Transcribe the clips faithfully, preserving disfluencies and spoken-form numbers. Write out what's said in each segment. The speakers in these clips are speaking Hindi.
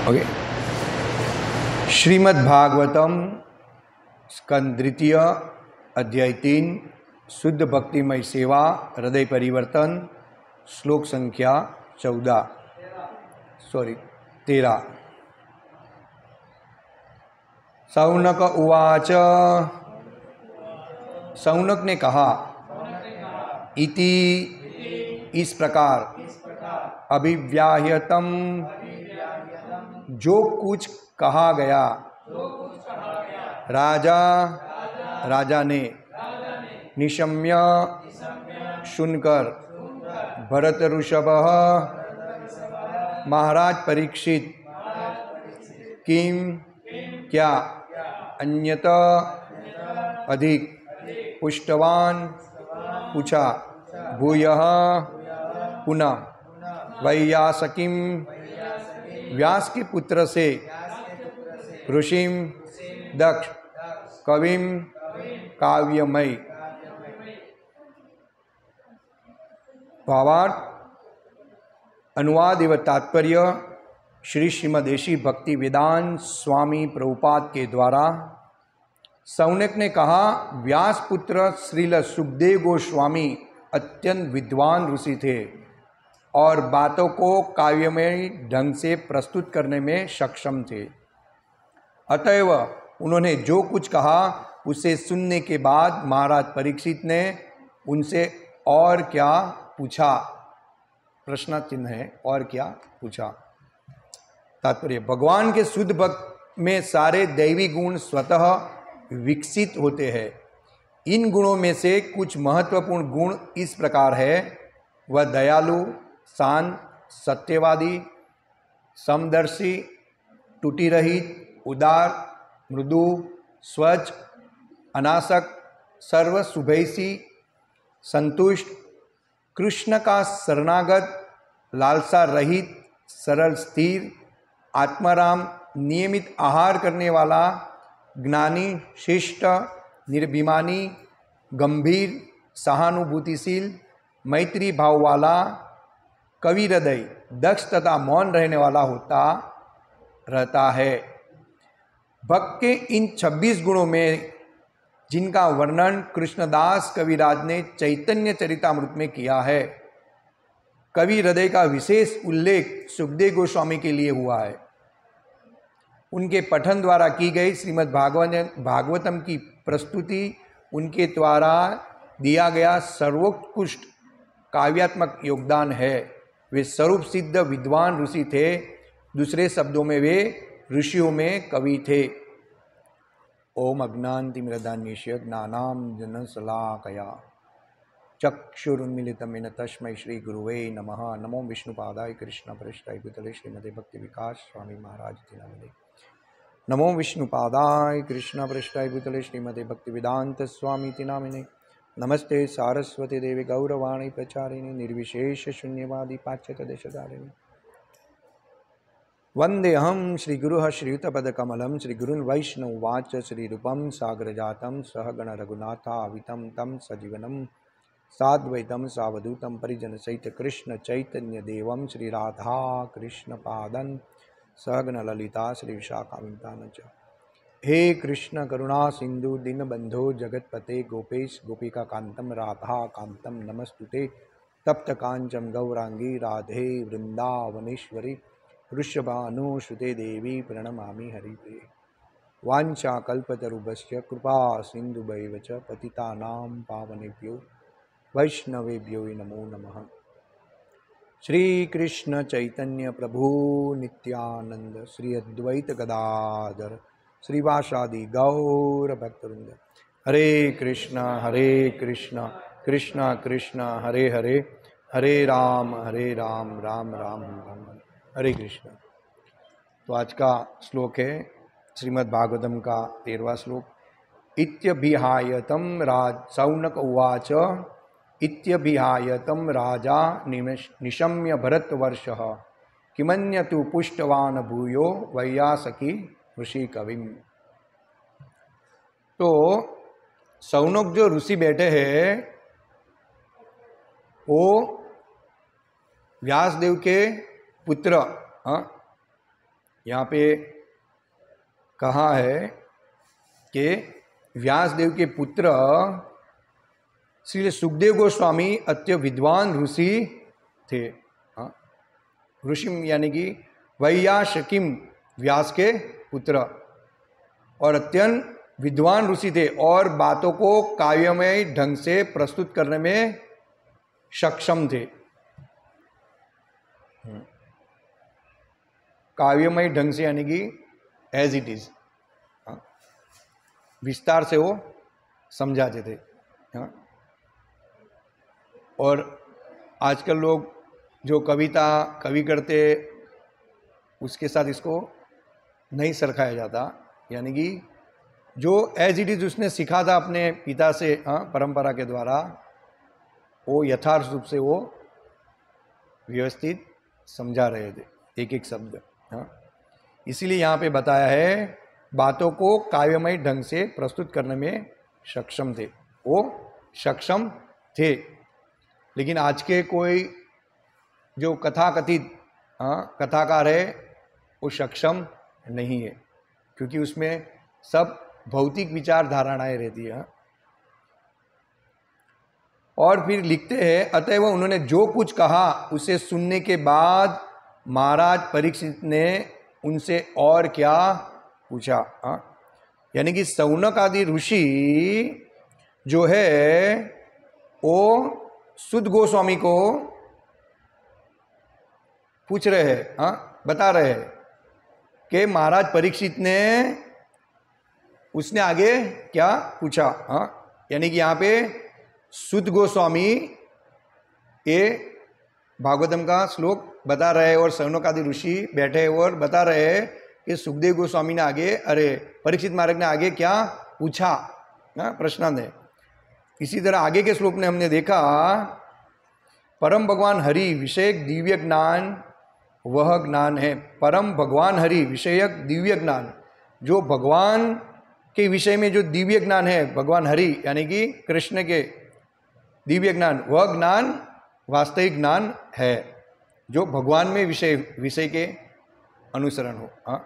ओके। श्रीमद् भागवतम स्कंद द्वितीय अध्याय तीन शुद्ध भक्तिमय सेवा हृदय परिवर्तन श्लोक संख्या चौदह सॉरी तेरह। सौनक उवाच, सौनक ने कहा, इति इस प्रकार, अभिव्याह्यतम जो कुछ कहा गया, राजा राजा ने निशम्य सुनकर भरत ऋषभ महाराज परीक्षित किम क्या अन्यत अधिक पुष्टवान पूछा भूयः पुनः वैयासकिम व्यास के पुत्र से ऋषिम दक्ष कविम काव्यमय। भावार्थ अनुवाद एवं तात्पर्य श्री श्रीमदेशी भक्ति वेदांत स्वामी प्रभुपाद के द्वारा सौनक ने कहा, व्यास पुत्र श्रील सुखदेव गोस्वामी अत्यंत विद्वान ऋषि थे और बातों को काव्यमय ढंग से प्रस्तुत करने में सक्षम थे। अतएव उन्होंने जो कुछ कहा उसे सुनने के बाद महाराज परीक्षित ने उनसे और क्या पूछा। प्रश्न चिन्ह है, और क्या पूछा। तात्पर्य, भगवान के शुद्ध भक्त में सारे दैवी गुण स्वतः विकसित होते हैं। इन गुणों में से कुछ महत्वपूर्ण गुण इस प्रकार है, वह दयालु, शांत, सत्यवादी, समदर्शी, टूटी रहित, उदार, मृदु, स्वच्छ, अनासक्त, सर्व शुभैषी, संतुष्ट, कृष्ण का शरणागत, लालसा रहित, सरल स्थिर, आत्माराम, नियमित आहार करने वाला, ज्ञानी, शिष्ट, निर्भिमानी, गंभीर, सहानुभूतिशील, मैत्री भाव वाला, कवि हृदय, दक्ष तथा मौन रहने वाला होता रहता है। भक्त के इन छब्बीस गुणों में जिनका वर्णन कृष्णदास कविराज ने चैतन्य चरितामृत में किया है, कवि हृदय का विशेष उल्लेख सुखदेव गोस्वामी के लिए हुआ है। उनके पठन द्वारा की गई श्रीमद् भागवत भागवतम की प्रस्तुति उनके द्वारा दिया गया सर्वोत्कृष्ट काव्यात्मक योगदान है। वे स्वरूप सिद्ध विद्वान ऋषि थे, दूसरे शब्दों में वे ऋषियों में कवि थे। ओम अज्ञानतिमिरन्धस्य ज्ञानांजनशलाकया चक्षुरुन्मीलितं तस्मै श्री गुरुवे नमः। नमो विष्णुपादाय कृष्णप्रेष्ठाय भूतले श्रीमते भक्ति विकास स्वामी महाराज की नमः। नमो विष्णुपादाय कृष्णप्रेष्ठाय भूतले श्रीमते भक्ति वेदांत स्वामी नामिने। नमस्ते सारस्वती देवी गौरवाणी प्रचारिणी निर्विशेष शून्यवादी पाश्चात्य देशधारिणी। वंदेहम श्रीगुरुः श्रीयुतपदकमलं श्रीगुरुन् वैष्णववाच श्रीरूपं सागरजातं सहगण रघुनाथावितं तं सजीवनं साद्वैतं सावधूतं परिजनसहित कृष्ण चैतन्य देवं श्रीराधा कृष्णपादं सहगण ललिता श्रीविशाखान्वितान् च। हे कृष्ण करुणा सिंधु दीनबंधो जगतपते गोपेश गोपिका कांतम राधा कांतम नमस्तुते। तप्त कांचन गौरांगी राधे वृंदावनेश्वरी वृषभानुसुते देवी प्रणमामि हरिप्रिये। वाञ्छा कल्पतरुभ्यश्च कृपा सिन्धुभैव च पतितानां पावनेभ्यो वैष्णवेभ्यो नमो नमः। श्री कृष्ण चैतन्य प्रभु नित्यानंद श्री अद्वैत गदाधर श्रीवासादि गौर भक्तवृंद। हरे कृष्ण हरे कृष्ण कृष्ण कृष्ण हरे हरे, हरे राम हरे राम राम राम राम हरे कृष्ण। तो आज का श्लोक है श्रीमद् भागवतम का तेरहवां श्लोक। इत्यभिहायतम राज सौनक उवाच, इत्यभिहायतम राजा निशम्य भरतवर्षः किमन्यतु पुष्टवान भूयो वैयासकी ऋषि कविम। तो सौनक जो ऋषि बैठे हैं वो व्यासदेव के पुत्र हाँ यहाँ पे कहा है कि व्यासदेव के पुत्र श्री सुखदेव गोस्वामी अत्यंत विद्वान ऋषि थे। हाँ, ऋषि यानी कि वैयाशकिम व्यास के पुत्र, और अत्यंत विद्वान ऋषि थे और बातों को काव्यमय ढंग से प्रस्तुत करने में सक्षम थे। काव्यमय ढंग से यानी कि एज इट इज, विस्तार से वो समझाते थे। हाँ, और आजकल लोग जो कविता कवि करते उसके साथ इसको नहीं सरखाया जाता, यानी कि जो एज इट इज उसने सीखा था अपने पिता से, हाँ, परंपरा के द्वारा, वो यथार्थ रूप से वो व्यवस्थित समझा रहे थे एक एक शब्द। हाँ, इसीलिए यहाँ पे बताया है बातों को काव्यमय ढंग से प्रस्तुत करने में सक्षम थे, वो सक्षम थे। लेकिन आज के कोई जो कथाकथित हाँ कथाकार है वो सक्षम नहीं है, क्योंकि उसमें सब भौतिक विचार धारणाएं रहती है। और फिर लिखते हैं, अतएव उन्होंने जो कुछ कहा उसे सुनने के बाद महाराज परीक्षित ने उनसे और क्या पूछा। हाँ, यानी कि सौनक आदि ऋषि जो है वो सुध गोस्वामी को पूछ रहे हैं, हाँ, बता रहे हैं कि महाराज परीक्षित ने उसने आगे क्या पूछा। हाँ, यानी कि यहाँ पे सुध गोस्वामी ये भागवतम का श्लोक बता रहे हैं और सौनक आदि ऋषि बैठे और बता रहे हैं कि सुखदेव गोस्वामी ने आगे, अरे परीक्षित महाराज ने आगे क्या पूछा। हाँ, प्रश्नांत है। इसी तरह आगे के श्लोक में हमने देखा, परम भगवान हरि विषयक दिव्य ज्ञान वह ज्ञान है। परम भगवान हरि विषयक दिव्य ज्ञान, जो भगवान के विषय में जो दिव्य ज्ञान है, भगवान हरि यानी कि कृष्ण के दिव्य ज्ञान, वह ज्ञान वास्तविक ज्ञान है जो भगवान में विषय विषय के अनुसरण हो। हाँ,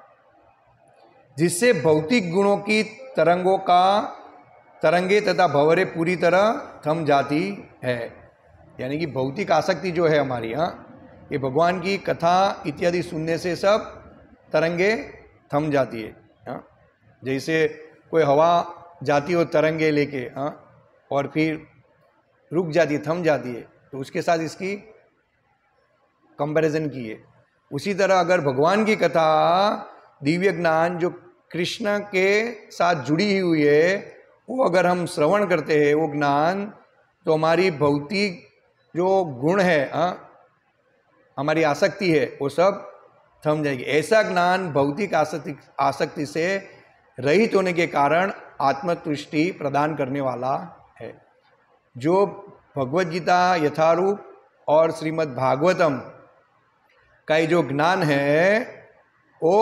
जिससे भौतिक गुणों की तरंगों का तरंगे तथा भंवरे पूरी तरह थम जाती है। यानी कि भौतिक आसक्ति जो है हमारी, हाँ, ये भगवान की कथा इत्यादि सुनने से सब तरंगे थम जाती है। हाँ, जैसे कोई हवा जाती हो तरंगे लेके, हाँ, और फिर रुक जाती है, थम जाती है, तो उसके साथ इसकी कंपैरिजन की है। उसी तरह अगर भगवान की कथा दिव्य ज्ञान जो कृष्ण के साथ जुड़ी हुई है, वो अगर हम श्रवण करते हैं वो ज्ञान, तो हमारी भौतिक जो गुण है, हाँ, हमारी आसक्ति है, वो सब थम जाएगी। ऐसा ज्ञान भौतिक आसक्ति आसक्ति से रहित होने के कारण आत्मतुष्टि प्रदान करने वाला है। जो भगवद गीता यथारूप और श्रीमद् भागवतम का ये जो ज्ञान है वो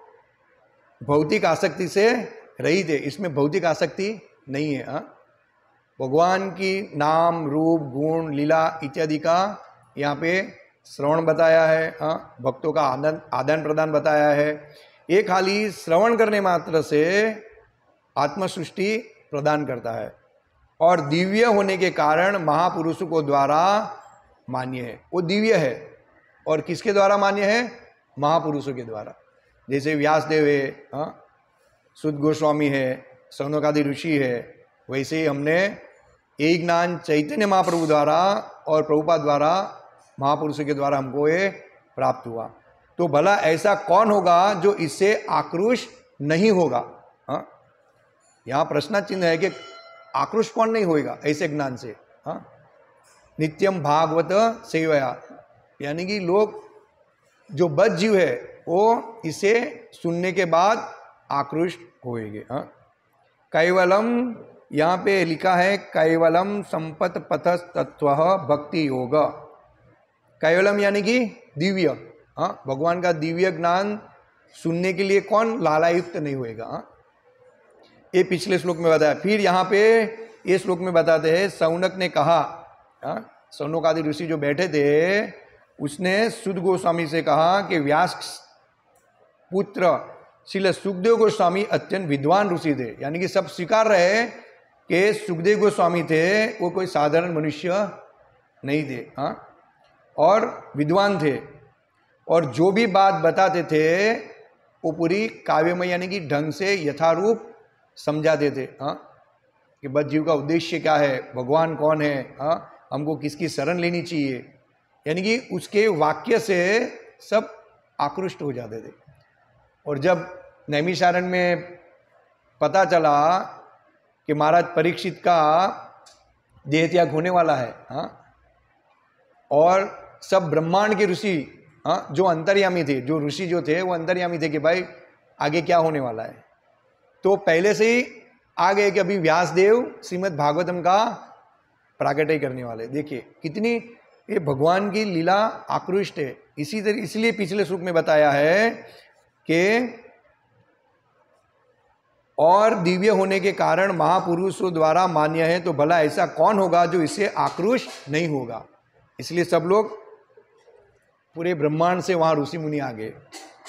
भौतिक आसक्ति से रहित है, इसमें भौतिक आसक्ति नहीं है। हाँ, भगवान की नाम रूप गुण लीला इत्यादि का यहाँ पे श्रवण बताया है। हाँ, भक्तों का आदान आदान प्रदान बताया है। ये खाली श्रवण करने मात्र से आत्मसृष्टि प्रदान करता है और दिव्य होने के कारण महापुरुषों को द्वारा मान्य है। वो दिव्य है और किसके द्वारा मान्य है? महापुरुषों के द्वारा। जैसे व्यासदेव है, हाँ, सुध गोस्वामी है, सौनक आदि ऋषि है, वैसे ही हमने यही ज्ञान चैतन्य महाप्रभु द्वारा और प्रभुपाद द्वारा महापुरुषों के द्वारा हमको ये प्राप्त हुआ। तो भला ऐसा कौन होगा जो इससे आक्रोश नहीं होगा? हाँ, यहाँ प्रश्न चिन्ह है कि आक्रोश कौन नहीं होएगा ऐसे ज्ञान से? हाँ, नित्यम भागवत सेवया, यानी कि लोग जो बद्ध जीव है वो इसे सुनने के बाद आक्रोशित होएंगे। हाँ, कैवलम यहाँ पे लिखा है कैवलम संपत पथ तत्व भक्ति योग। कैवलम यानी कि दिव्य। हाँ, भगवान का दिव्य ज्ञान सुनने के लिए कौन लालायुक्त नहीं होएगा? हाँ, ये पिछले श्लोक में बताया। फिर यहाँ पे ये श्लोक में बताते हैं, सौनक ने कहा, हाँ, सौनक आदि ऋषि जो बैठे थे उसने सुध गोस्वामी से कहा कि व्यास पुत्र श्रील सुखदेव गोस्वामी अत्यंत विद्वान ऋषि थे, यानी कि सब स्वीकार रहे कि सुखदेव गोस्वामी थे वो कोई साधारण मनुष्य नहीं थे, हाँ, और विद्वान थे, और जो भी बात बताते थे वो पूरी काव्यमय यानी कि ढंग से यथारूप समझाते थे, हाँ, कि बद्ध जीव का उद्देश्य क्या है, भगवान कौन है, हाँ, हमको किसकी शरण लेनी चाहिए, यानी कि उसके वाक्य से सब आकृष्ट हो जाते थे। और जब नैमिषारण्य में पता चला कि महाराज परीक्षित का देह त्याग होने वाला है, हाँ, और सब ब्रह्मांड के ऋषि, हाँ, जो अंतर्यामी थे, जो ऋषि जो थे वो अंतर्यामी थे कि भाई आगे क्या होने वाला है, तो पहले से ही आ गए कि अभी व्यासदेव श्रीमद् भागवतम का प्राकट्य करने वाले। देखिए कितनी ये भगवान की लीला आकृष्ट है। इसी तरह इसलिए पिछले श्लोक में बताया है कि और दिव्य होने के कारण महापुरुषों द्वारा मान्य है, तो भला ऐसा कौन होगा जो इससे आकृष्ट नहीं होगा। इसलिए सब लोग पूरे ब्रह्मांड से वहां ऋषि मुनि आ गए।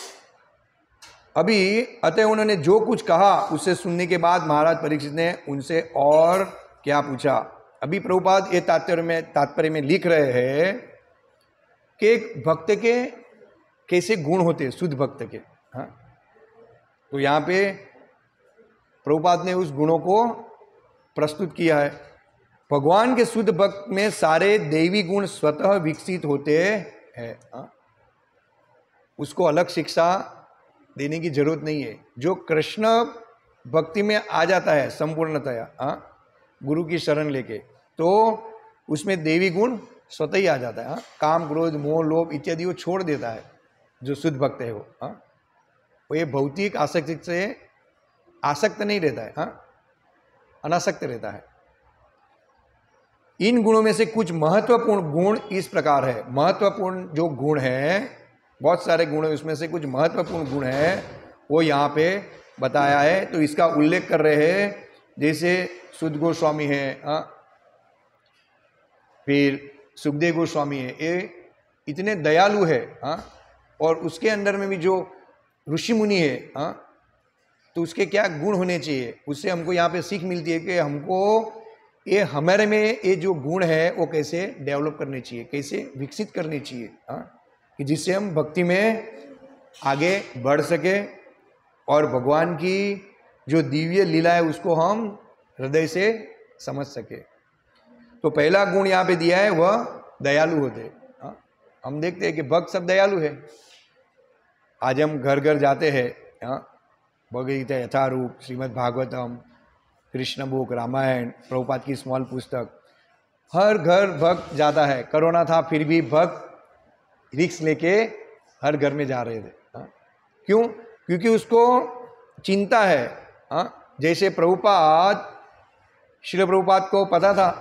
अभी अतः उन्होंने जो कुछ कहा उससे सुनने के बाद महाराज परीक्षित ने उनसे और क्या पूछा। अभी प्रभुपाद ये तात्पर्य में तात्पर्य में लिख रहे हैं कि एक भक्त के कैसे गुण होते हैं, शुद्ध भक्त के, हाँ, तो यहाँ पे प्रभुपाद ने उस गुणों को प्रस्तुत किया है। भगवान के शुद्ध भक्त में सारे दैवी गुण स्वतः विकसित होते हैं, हाँ? उसको अलग शिक्षा देने की जरूरत नहीं है। जो कृष्ण भक्ति में आ जाता है संपूर्णतया, हाँ, गुरु की शरण लेके, तो उसमें दैवी गुण स्वतः ही आ जाता है, हाँ? काम क्रोध मोह लोभ इत्यादि वो छोड़ देता है जो शुद्ध भक्त है वो, हाँ? वो ये भौतिक आसक्ति से आसक्त नहीं रहता है, हाँ, अनासक्त रहता है। इन गुणों में से कुछ महत्वपूर्ण गुण इस प्रकार है। महत्वपूर्ण जो गुण है, बहुत सारे गुण है, उसमें से कुछ महत्वपूर्ण गुण है वो यहाँ पे बताया है। तो इसका उल्लेख कर रहे हैं, जैसे शुद्ध गोस्वामी है, हाँ, फिर सुखदेव गोस्वामी है, ये इतने दयालु है, हाँ, और उसके अंदर में भी जो ऋषि मुनि है, हाँ, तो उसके क्या गुण होने चाहिए, उससे हमको यहाँ पे सीख मिलती है कि हमको ये हमारे में ये जो गुण है वो कैसे डेवलप करने चाहिए, कैसे विकसित करने चाहिए, हाँ, कि जिससे हम भक्ति में आगे बढ़ सके और भगवान की जो दिव्य लीला है उसको हम हृदय से समझ सके। तो पहला गुण यहाँ पे दिया है वह दयालु होते, हाँ, हम देखते हैं कि भक्त सब दयालु है। आज हम घर घर जाते हैं, हाँ, भगवद्गीता यथारूप, श्रीमद् भागवतम, कृष्ण बुक, रामायण, प्रभुपाद की स्मॉल पुस्तक, हर घर भक्त जाता है। कोरोना था फिर भी भक्त रिक्स लेके हर घर में जा रहे थे, हाँ? क्यों? क्योंकि उसको चिंता है, हाँ? जैसे प्रभुपाद, श्रील प्रभुपाद को पता था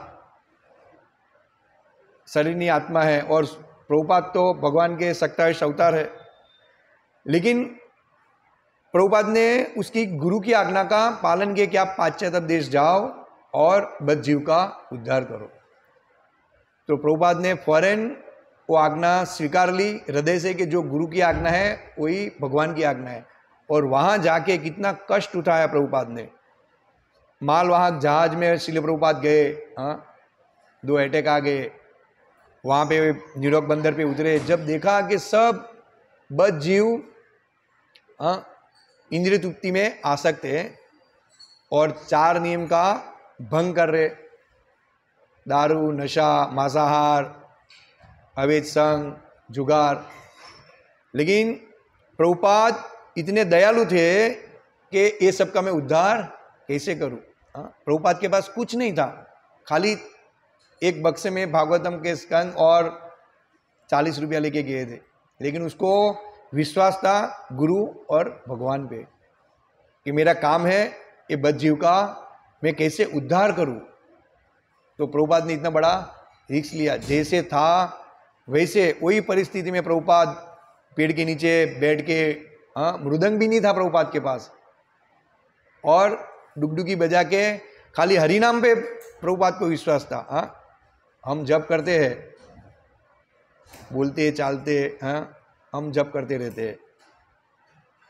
शरीर नहीं आत्मा है, और प्रभुपाद तो भगवान के सत्ताईस अवतार है, लेकिन प्रभुपाद ने उसकी गुरु की आज्ञा का पालन किया कि आप पाश्चात्य देश जाओ और बद्ध जीव का उद्धार करो। तो प्रभुपाद ने फौरन वो आज्ञा स्वीकार ली हृदय से कि जो गुरु की आज्ञा है वही भगवान की आज्ञा है। और वहाँ जाके कितना कष्ट उठाया प्रभुपाद ने। मालवाहक जहाज में श्रील प्रभुपाद गए, हाँ, दो अटैक आ गए, वहाँ पे न्यूयॉर्क बंदर पे उतरे, जब देखा कि सब बद्ध जीव, हाँ, इंद्रिय तृप्ति में आसक्त है और चार नियम का भंग कर रहे, दारू, नशा, मांसाहार, अवैध संग, जुगार। लेकिन प्रभुपाद इतने दयालु थे कि ये सब का मैं उद्धार कैसे करूं, हाँ? प्रभुपाद के पास कुछ नहीं था, खाली एक बक्से में भागवतम के स्कंद और चालीस रुपया लेके गए थे, लेकिन उसको विश्वास था गुरु और भगवान पे कि मेरा काम है ये बद्ध जीव का मैं कैसे उद्धार करूं। तो प्रभुपाद ने इतना बड़ा रिस्क लिया। जैसे था वैसे वही परिस्थिति में प्रभुपाद पेड़ के नीचे बैठ के, हाँ, मृदंग भी नहीं था प्रभुपाद के पास, और डुगडुगी बजा के खाली हरि नाम पे प्रभुपाद को विश्वास था। हाँ, हम जप करते हैं, बोलते चालते, हाँ, हम जप करते रहते हैं,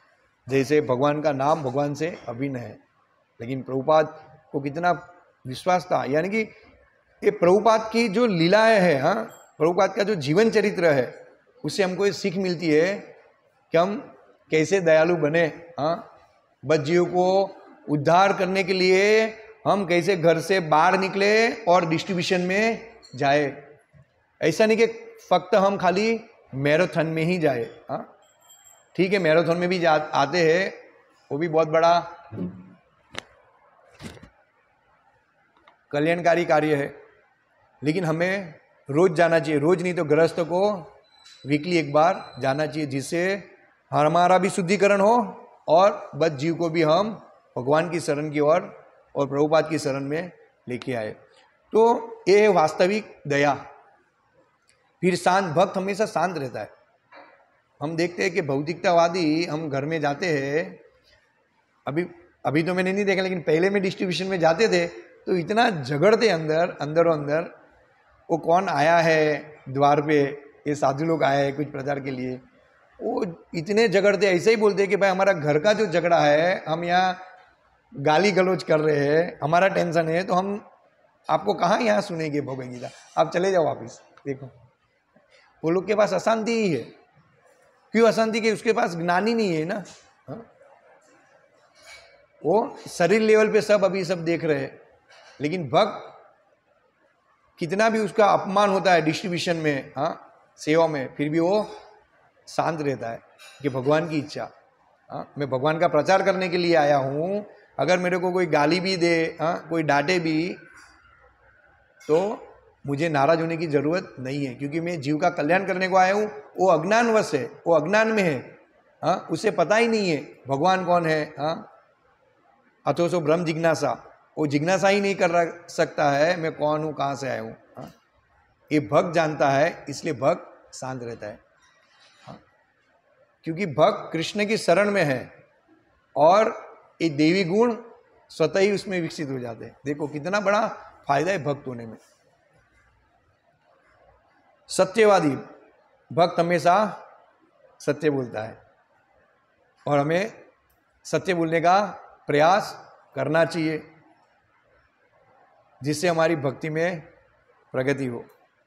जैसे भगवान का नाम भगवान से अभिन्न है, लेकिन प्रभुपाद को कितना विश्वास था, यानी कि ये प्रभुपाद की जो लीलाएं है, हाँ, प्रभुपाद का जो जीवन चरित्र है, उससे हमको ये सीख मिलती है कि हम कैसे दयालु बने, हाँ, बच्चियों को उद्धार करने के लिए हम कैसे घर से बाहर निकले और डिस्ट्रीब्यूशन में जाए। ऐसा नहीं कि फक्त हम खाली मैराथन में ही जाए, हाँ, ठीक है, मैराथन में भी जा आते हैं, वो भी बहुत बड़ा कल्याणकारी कार्य है, लेकिन हमें रोज जाना चाहिए, रोज नहीं तो गृहस्थ को वीकली एक बार जाना चाहिए, जिससे हमारा भी शुद्धिकरण हो और बद जीव को भी हम भगवान की शरण की ओर और प्रभुपाद की शरण में लेके आए। तो ये है वास्तविक दया। फिर शांत, भक्त हमेशा शांत रहता है। हम देखते हैं कि भौतिकतावादी, हम घर में जाते हैं, अभी अभी तो मैंने नहीं देखा, लेकिन पहले में डिस्ट्रीब्यूशन में जाते थे तो इतना झगड़ते अंदर अंदरों अंदर, वो कौन आया है द्वार पे, ये साधु लोग आए हैं कुछ प्रचार के लिए, वो इतने झगड़ते, ऐसे ही बोलते कि भाई हमारा घर का जो झगड़ा है, हम यहाँ गाली गलौज कर रहे हैं, हमारा टेंशन है, तो हम आपको कहाँ यहाँ सुनेंगे भगवद गीता, आप चले जाओ वापिस। देखो वो लोग के पास अशांति ही है। क्यों अशांति? के उसके पास ज्ञान ही नहीं है ना, हा? वो शरीर लेवल पे सब अभी सब देख रहे हैं, लेकिन भक्त कितना भी उसका अपमान होता है डिस्ट्रीब्यूशन में, हाँ, सेवा में, फिर भी वो शांत रहता है कि भगवान की इच्छा, हाँ, मैं भगवान का प्रचार करने के लिए आया हूँ, अगर मेरे को कोई गाली भी दे, हाँ, कोई डांटे भी, तो मुझे नाराज होने की जरूरत नहीं है, क्योंकि मैं जीव का कल्याण करने को आया हूँ। वो अज्ञानवश है, वो अज्ञान में है, हाँ, उसे पता ही नहीं है भगवान कौन है, हाँ, अथो सो ब्रह्म जिज्ञासा, वो जिज्ञासा ही नहीं कर रहा सकता है मैं कौन हूँ, कहाँ से आया हूँ, हाँ, ये भक्त जानता है, इसलिए भक्त शांत रहता है, हाँ, क्योंकि भक्त कृष्ण की शरण में है और ये देवी गुण स्वतः ही उसमें विकसित हो जाते हैं। देखो कितना बड़ा फायदा है भक्त होने में। सत्यवादी भक्त हमेशा सत्य बोलता है और हमें सत्य बोलने का प्रयास करना चाहिए, जिससे हमारी भक्ति में प्रगति हो।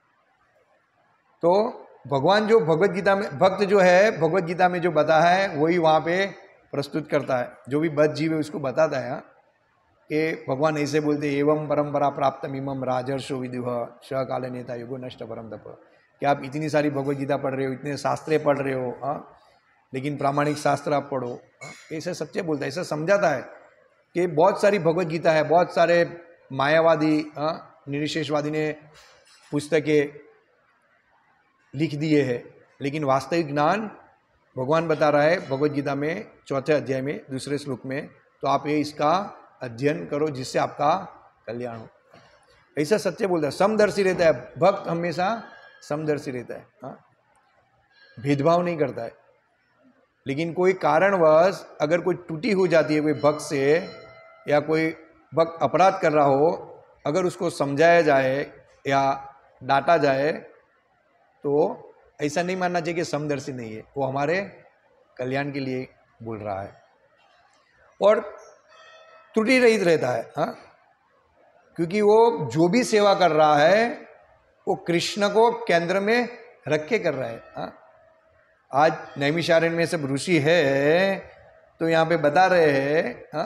तो भगवान जो भगवद गीता में, भक्त जो है भगवद गीता में जो बताया है वही वहाँ पे प्रस्तुत करता है, जो भी बद्ध जीव है उसको बताता है, हाँ, कि भगवान ऐसे बोलते, एवं परंपरा प्राप्त इमम राजर्षो विदुह स काले नेता युगो नष्ट परम तप, कि आप इतनी सारी भगवद गीता पढ़ रहे हो, इतने शास्त्रें पढ़ रहे हो, हाँ, लेकिन प्रामाणिक शास्त्र आप पढ़ो, हाँ, ऐसे सच्चे बोलता है, ऐसा समझाता है कि बहुत सारी भगवद गीता है, बहुत सारे मायावादी, हाँ, निरीशेषवादी ने पुस्तकें लिख दिए हैं, लेकिन वास्तविक ज्ञान भगवान बता रहा है भगवद गीता में चौथे अध्याय में दूसरे श्लोक में, तो आप ये इसका अध्ययन करो जिससे आपका कल्याण हो। ऐसा सत्य बोलता है, समदर्शी रहता है भक्त, हमेशा समदर्शी रहता है, हाँ, भेदभाव नहीं करता है। लेकिन कोई कारणवश अगर कोई त्रुटि हो जाती है कोई भक्त से, या कोई भक्त अपराध कर रहा हो, अगर उसको समझाया जाए या डांटा जाए, तो ऐसा नहीं मानना चाहिए कि समदर्शी नहीं है, वो हमारे कल्याण के लिए बोल रहा है और त्रुटि रहित रहता है, हाँ, क्योंकि वो जो भी सेवा कर रहा है वो कृष्ण को केंद्र में रख के कर रहा है, हाँ। आज नैमिषारण्य में सब ऋषि है तो यहाँ पे बता रहे हैं, हाँ,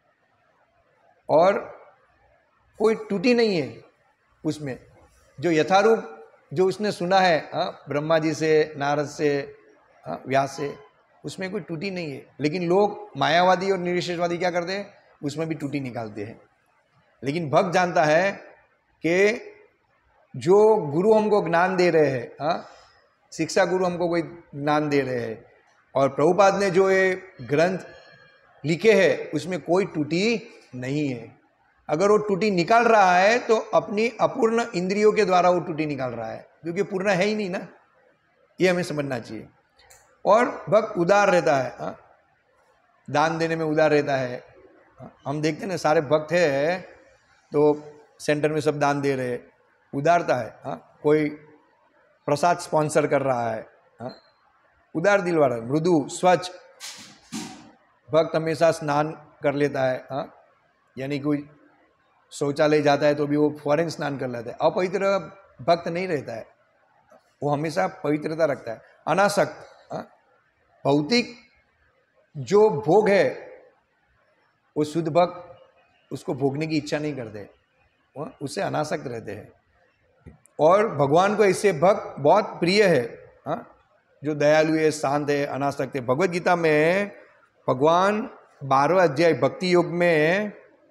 और कोई त्रुटि नहीं है उसमें, जो यथारूप जो उसने सुना है, हाँ, ब्रह्मा जी से, नारद से, हाँ, व्यास से, उसमें कोई त्रुटि नहीं है। लेकिन लोग मायावादी और निरीश्वरवादी क्या करते हैं, उसमें भी त्रुटि निकालते हैं। लेकिन भक्त जानता है कि जो गुरु हमको ज्ञान दे रहे हैं, हाँ, शिक्षा गुरु हमको कोई ज्ञान दे रहे हैं, और प्रभुपाद ने जो ये ग्रंथ लिखे हैं उसमें कोई त्रुटि नहीं है। अगर वो त्रुटि निकाल रहा है तो अपनी अपूर्ण इंद्रियों के द्वारा वो त्रुटि निकाल रहा है, क्योंकि पूर्ण है ही नहीं ना, ये हमें समझना चाहिए। और भक्त उदार रहता है, हाँ, दान देने में उदार रहता है। हम देखते हैं ना, सारे भक्त है तो सेंटर में सब दान दे रहे, उदारता है, हाँ, कोई प्रसाद स्पॉन्सर कर रहा है, हाँ, उदार दिल वाला, मृदु, स्वच्छ, भक्त हमेशा स्नान कर लेता है, हाँ, यानी कोई शौचालय जाता है तो भी वो फौरन स्नान कर लेता है। अपवित्र भक्त नहीं रहता है, वो हमेशा पवित्रता रखता है। अनासक्त, हाँ, भौतिक जो भोग है वो शुद्ध भक्त उसको भोगने की इच्छा नहीं करते, वो उससे अनासक्त रहते हैं। और भगवान को ऐसे भक्त बहुत प्रिय है, हाँ, जो दयालु है, शांत है, अनासक्त है। भगवद गीता में भगवान बारहवें अध्याय भक्ति योग में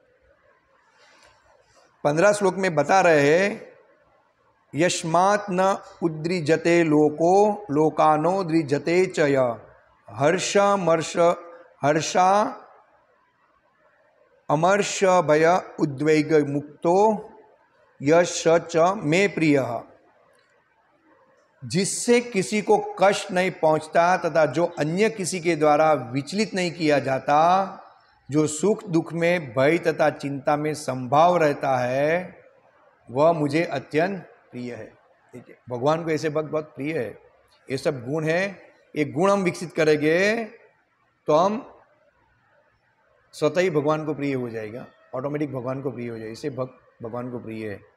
पंद्रह श्लोक में बता रहे हैं, यस्मात् न उद्रिजते लोको लोकानो द्रिजते च य हर्ष मर्ष हर्षा अमर्ष भय उद्वेग मुक्तो यश च मे प्रिय। जिससे किसी को कष्ट नहीं पहुंचता तथा जो अन्य किसी के द्वारा विचलित नहीं किया जाता, जो सुख दुख में भय तथा चिंता में संभाव रहता है, वह मुझे अत्यंत प्रिय है। ठीक है, भगवान को ऐसे भक्त बहुत प्रिय है। ये सब गुण है, ये गुण हम विकसित करेंगे तो हम स्वतः ही भगवान को प्रिय हो जाएगा, ऑटोमेटिक भगवान को प्रिय हो जाएगा। इसे भक्त भगवान को प्रिय है।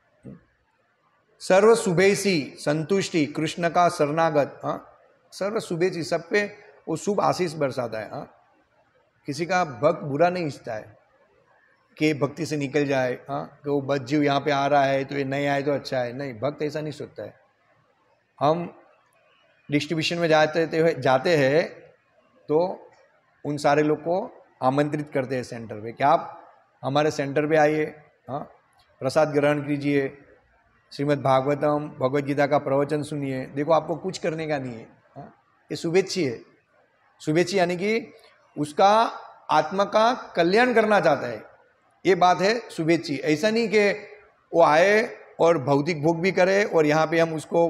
सर्व शुभेसी संतुष्टि कृष्ण का शरणागत, हाँ, सर्व शुभेसी, सब पे वो शुभ आशीष बरसाता है, हाँ, किसी का भक्त बुरा नहीं इच्छता है कि भक्ति से निकल जाए, हाँ, कि वो बद जीव यहाँ पे आ रहा है तो ये नहीं आए तो अच्छा है, नहीं, भक्त ऐसा नहीं सोचता है। हम डिस्ट्रीब्यूशन में जाते थे जाते हैं तो उन सारे लोग को आमंत्रित करते हैं सेंटर पे कि आप हमारे सेंटर पे आइए, हाँ, प्रसाद ग्रहण कीजिए, श्रीमद् भागवतम भगवद गीता का प्रवचन सुनिए। देखो आपको कुछ करने का नहीं है, हाँ, ये शुभेच्छी है। शुभेच्छी यानी कि उसका आत्मा का कल्याण करना चाहता है, ये बात है शुभेच्छी। ऐसा नहीं कि वो आए और भौतिक भोग भी करे और यहाँ पे हम उसको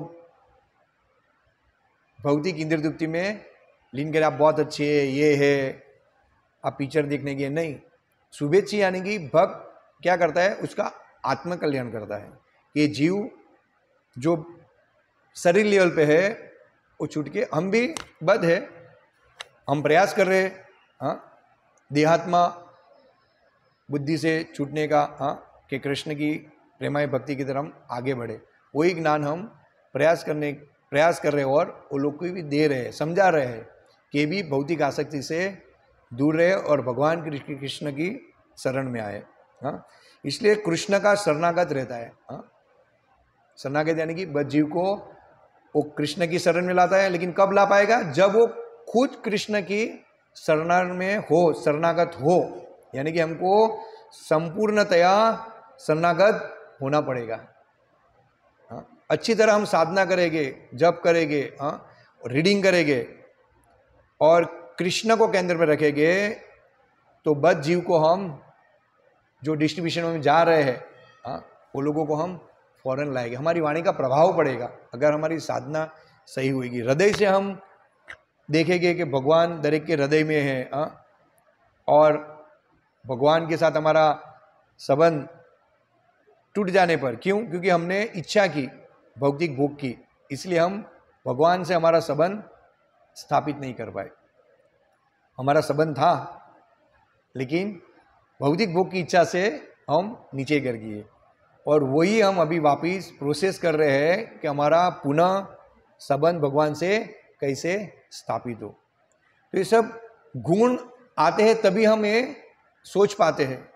भौतिक इंद्र तृप्ति में लीन करें, आप बहुत अच्छे है, ये है, आप पिक्चर देखने के, नहीं। शुभेच्छी यानी कि भक्त क्या करता है, उसका आत्म कल्याण करता है। ये जीव जो शरीर लेवल पे है वो छूट के, हम भी बद है, हम प्रयास कर रहे हैं, हाँ, देहात्मा बुद्धि से छूटने का, हाँ, कि कृष्ण की प्रेमाय भक्ति की तरफ आगे बढ़े। वही ज्ञान हम प्रयास करने प्रयास कर रहे हैं और वो लोग को भी दे रहे हैं, समझा रहे हैं कि भी भौतिक आसक्ति से दूर रहे और भगवान कृष्ण की शरण में आए, हाँ। इसलिए कृष्ण का शरणागत रहता है, हाँ, शरणागत यानी कि बद जीव को वो कृष्ण की शरण में लाता है। लेकिन कब ला पाएगा, जब वो खुद कृष्ण की शरण में हो, शरणागत हो, यानी कि हमको संपूर्णतया शरणागत होना पड़ेगा, हाँ। अच्छी तरह हम साधना करेंगे, जप करेंगे, हाँ, रीडिंग करेंगे और कृष्ण को केंद्र में रखेंगे तो बद जीव को हम जो डिस्ट्रीब्यूशन में जा रहे हैं, हाँ, वो लोगों को हम फौरन लाएंगे। हमारी वाणी का प्रभाव पड़ेगा अगर हमारी साधना सही होगी। हृदय से हम देखेंगे कि भगवान दरेक के हृदय में है, हाँ, और भगवान के साथ हमारा संबंध टूट जाने पर, क्यों, क्योंकि हमने इच्छा की भौतिक भोग की, इसलिए हम भगवान से हमारा संबंध स्थापित नहीं कर पाए। हमारा संबंध था लेकिन भौतिक भोग की इच्छा से हम नीचे गिर गए और वही हम अभी वापिस प्रोसेस कर रहे हैं कि हमारा पुनः संबंध भगवान से कैसे स्थापित हो। तो ये सब गुण आते हैं तभी हम ये सोच पाते हैं,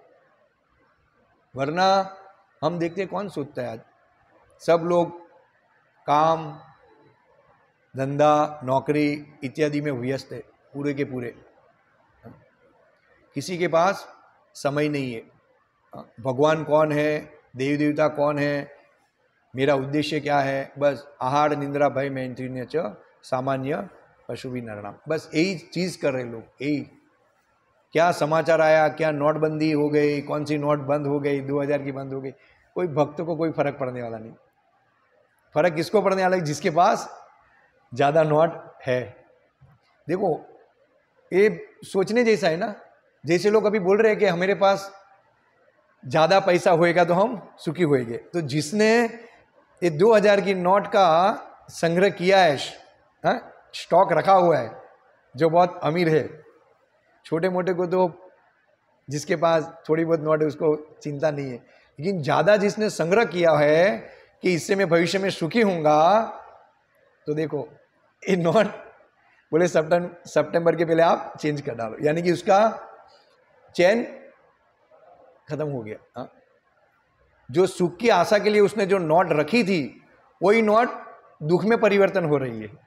वरना हम देखते हैं कौन सोचता है। आज सब लोग काम धंधा नौकरी इत्यादि में व्यस्त है, पूरे के पूरे, किसी के पास समय नहीं है। भगवान कौन है, देवी देवता कौन है, मेरा उद्देश्य क्या है, बस आहार निंद्रा भय मैंत्रिण्य च सामान्य पशु भी नरनाम, बस यही चीज़ कर रहे लोग। यही क्या समाचार आया, क्या नोटबंदी हो गई, कौन सी नोट बंद हो गई, दो हज़ार की बंद हो गई, कोई भक्त को कोई फर्क पड़ने वाला नहीं। फर्क किसको पड़ने वाला है, जिसके पास ज़्यादा नोट है। देखो ये सोचने जैसा है ना, जैसे लोग अभी बोल रहे हैं कि हमारे पास ज़्यादा पैसा होएगा तो हम सुखी होएंगे। तो जिसने ये दो हज़ार की नोट का संग्रह किया है, हाँ, स्टॉक रखा हुआ है, जो बहुत अमीर है, छोटे मोटे को तो जिसके पास थोड़ी बहुत नोट है उसको चिंता नहीं है, लेकिन ज़्यादा जिसने संग्रह किया है कि इससे मैं भविष्य में सुखी हूँगा, तो देखो ये नोट बोले सितंबर सितंबर के पहले आप चेंज कर डालो, यानी कि उसका चैन खत्म हो गया। हा? जो सुख की आशा के लिए उसने जो नोट रखी थी वही नोट दुख में परिवर्तन हो रही है।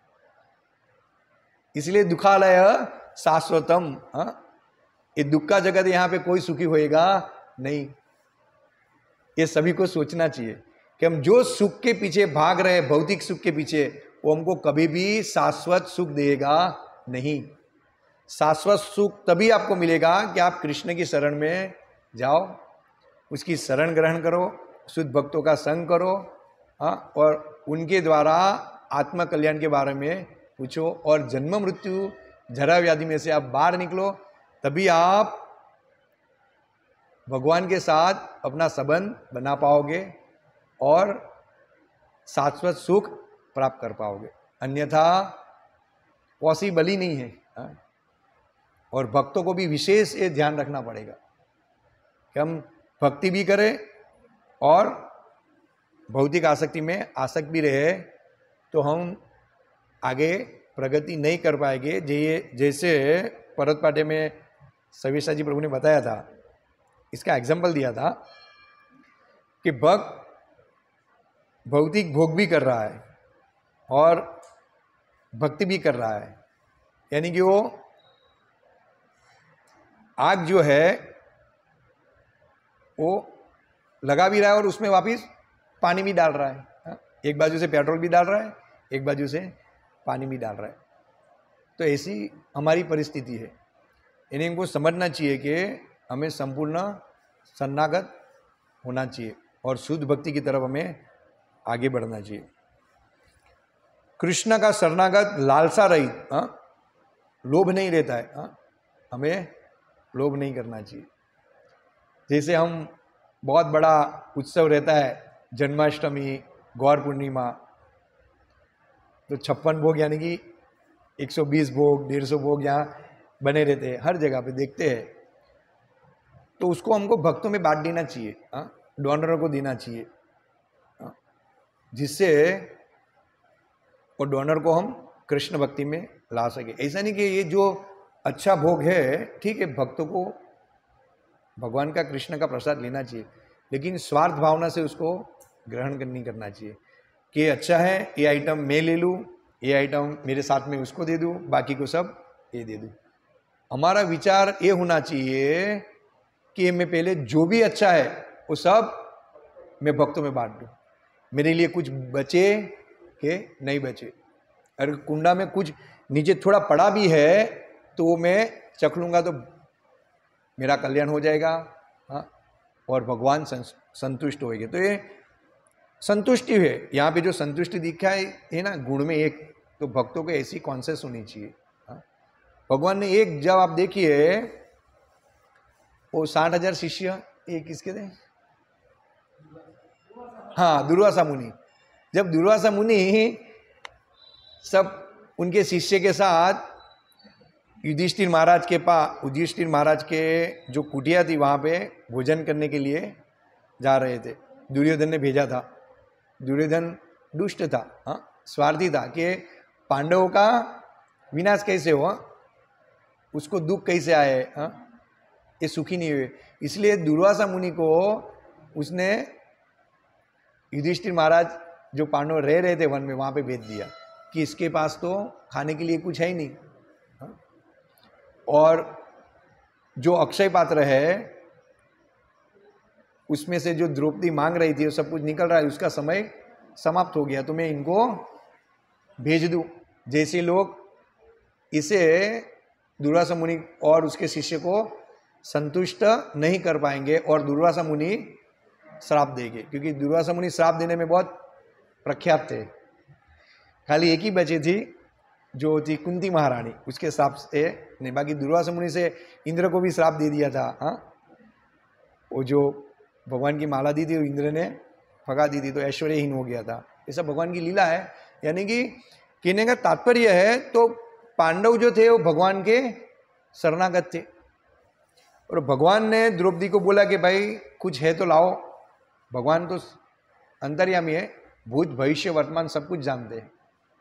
इसलिए दुखालय शाश्वतम। हा? ये दुख का जगत, यहां पे कोई सुखी होएगा नहीं। ये सभी को सोचना चाहिए कि हम जो सुख के पीछे भाग रहे, भौतिक सुख के पीछे, वो हमको कभी भी शाश्वत सुख देगा नहीं। शाश्वत सुख तभी आपको मिलेगा कि आप कृष्ण की शरण में जाओ, उसकी शरण ग्रहण करो, शुद्ध भक्तों का संग करो, हाँ, और उनके द्वारा आत्म कल्याण के बारे में पूछो, और जन्म मृत्यु जरा व्याधि में से आप बाहर निकलो, तभी आप भगवान के साथ अपना संबंध बना पाओगे और शाश्वत सुख प्राप्त कर पाओगे। अन्यथा पॉसिबल ही नहीं है। हाँ? और भक्तों को भी विशेष ये ध्यान रखना पड़ेगा कि हम भक्ति भी करें और भौतिक आसक्ति में आसक्त भी रहे, तो हम आगे प्रगति नहीं कर पाएंगे। जे जैसे परत पाठे में सविशा जी प्रभु ने बताया था, इसका एग्जाम्पल दिया था कि भक्त भौतिक भोग भी कर रहा है और भक्ति भी कर रहा है, यानी कि वो आग जो है वो लगा भी रहा है और उसमें वापस पानी भी डाल रहा है। हा? एक बाजू से पेट्रोल भी डाल रहा है, एक बाजू से पानी भी डाल रहा है। तो ऐसी हमारी परिस्थिति है। इन्हें हमको समझना चाहिए कि हमें संपूर्ण शरणागत होना चाहिए और शुद्ध भक्ति की तरफ हमें आगे बढ़ना चाहिए। कृष्ण का शरणागत लालसा रहित, लोभ नहीं रहता है। हा? हमें लोभ नहीं करना चाहिए। जैसे हम बहुत बड़ा उत्सव रहता है, जन्माष्टमी, गौर पूर्णिमा, तो छप्पन भोग यानी कि एक सौ बीस भोग, डेढ़ सौ भोग यहाँ बने रहते हैं, हर जगह पे देखते हैं। तो उसको हमको भक्तों में बांट देना चाहिए, डोनरों को देना चाहिए, जिससे वो डोनर को हम कृष्ण भक्ति में ला सके। ऐसा नहीं कि ये जो अच्छा भोग है, ठीक है, भक्तों को भगवान का, कृष्ण का प्रसाद लेना चाहिए, लेकिन स्वार्थ भावना से उसको ग्रहण नहीं करना चाहिए कि अच्छा है ये आइटम मैं ले लूँ, ये आइटम मेरे साथ में उसको दे दूँ, बाकी को सब ये दे दूँ। हमारा विचार ये होना चाहिए कि मैं पहले जो भी अच्छा है वो सब मैं भक्तों में बांट दूँ, मेरे लिए कुछ बचे कि नहीं बचे। अगर कुंडा में कुछ नीचे थोड़ा पड़ा भी है तो वो मैं चख लूँगा तो मेरा कल्याण हो जाएगा। हाँ, और भगवान संतुष्ट होएंगे। तो ये संतुष्टि है, यहाँ पे जो संतुष्टि दिखा है है ना गुण में एक, तो भक्तों को ऐसी कॉन्सेस होनी चाहिए। हाँ, भगवान ने एक, जब आप देखिए वो साठ हजार शिष्य एक किसके थे, हाँ दुर्वासा मुनि, जब दुर्वासा मुनि सब उनके शिष्य के साथ युधिष्ठिर महाराज के पास, युधिष्ठिर महाराज के जो कुटिया थी वहाँ पे भोजन करने के लिए जा रहे थे, दुर्योधन ने भेजा था। दुर्योधन दुष्ट था, हाँ, स्वार्थी था कि पांडवों का विनाश कैसे हुआ, उसको दुख कैसे आए, हाँ, ये सुखी नहीं हुए। इसलिए दुर्वासा मुनि को उसने युधिष्ठिर महाराज जो पांडव रह रहे थे वन में, वहाँ पे भेज दिया कि इसके पास तो खाने के लिए कुछ है ही नहीं। हाँ? और जो अक्षय पात्र है उसमें से जो द्रौपदी मांग रही थी वो सब कुछ निकल रहा है, उसका समय समाप्त हो गया, तो मैं इनको भेज दूं। जैसे लोग इसे दुर्वासा मुनि और उसके शिष्य को संतुष्ट नहीं कर पाएंगे और दुर्वासा मुनि श्राप देंगे, क्योंकि दुर्वासा मुनि श्राप देने में बहुत प्रख्यात थे। खाली एक ही बचे थी जो थी कुंती महारानी, उसके श्राप से नहीं, बाकी दुर्वासा मुनि से इंद्र को भी श्राप दे दिया था। हाँ, वो जो भगवान की माला दी थी वो इंद्र ने भगा दी थी, तो ऐश्वर्यहीन हो गया था। ये सब भगवान की लीला है। यानी कि कहने का तात्पर्य है, तो पांडव जो थे वो भगवान के शरणागत थे। और भगवान ने द्रौपदी को बोला कि भाई कुछ है तो लाओ। भगवान तो अंतर्यामी है, भूत भविष्य वर्तमान सब कुछ जानते हैं।